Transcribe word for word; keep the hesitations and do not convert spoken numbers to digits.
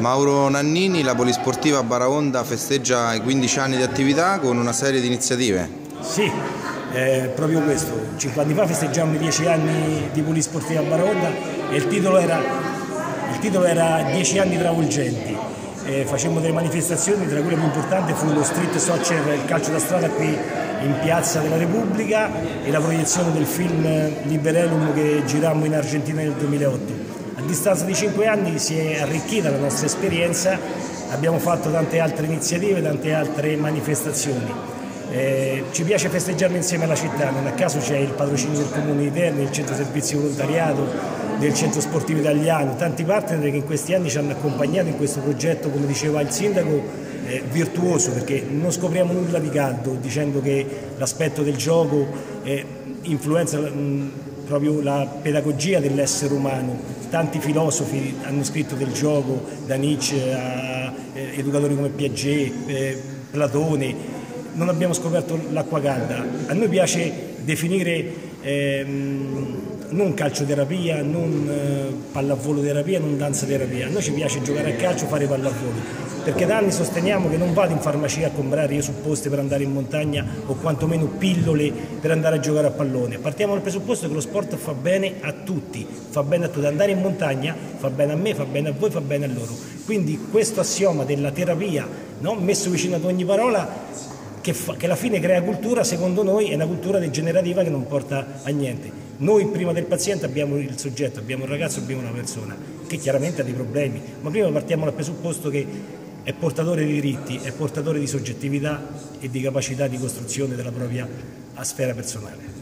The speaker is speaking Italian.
Mauro Nannini, la Polisportiva Baraonda festeggia i quindici anni di attività con una serie di iniziative. Sì, è proprio questo. Cinque anni fa festeggiamo i dieci anni di Polisportiva Baraonda e il titolo era, il titolo era dieci anni travolgenti. Eh, facemmo delle manifestazioni, tra cui la più importante fu lo street soccer, il calcio da strada qui in Piazza della Repubblica, e la proiezione del film Liberellum che girammo in Argentina nel duemilaotto. A distanza di cinque anni si è arricchita la nostra esperienza, abbiamo fatto tante altre iniziative, tante altre manifestazioni. Eh, ci piace festeggiarlo insieme alla città, non a caso c'è il patrocinio del Comune di Terni, del Centro Servizi Volontariato, del Centro Sportivo Italiano, tanti partner che in questi anni ci hanno accompagnato in questo progetto, come diceva il Sindaco, eh, virtuoso, perché non scopriamo nulla di caldo dicendo che l'aspetto del gioco eh, influenza mh, proprio la pedagogia dell'essere umano. Tanti filosofi hanno scritto del gioco, da Nietzsche a eh, educatori come Piaget, eh, Platone. Non abbiamo scoperto l'acqua calda. A noi piace definire ehm, non calcioterapia, non eh, pallavolo terapia, non danza terapia. A noi ci piace giocare a calcio, fare pallavolo, perché da anni sosteniamo che non vado in farmacia a comprare io supposte per andare in montagna o quantomeno pillole per andare a giocare a pallone. Partiamo dal presupposto che lo sport fa bene a tutti, fa bene a tutti. Andare in montagna fa bene a me, fa bene a voi, fa bene a loro. Quindi questo assioma della terapia, no, messo vicino ad ogni parola, che, fa, che alla fine crea cultura, secondo noi è una cultura degenerativa che non porta a niente. Noi prima del paziente abbiamo il soggetto, abbiamo un ragazzo, abbiamo una persona che chiaramente ha dei problemi, ma prima partiamo dal presupposto che è portatore di diritti, è portatore di soggettività e di capacità di costruzione della propria sfera personale.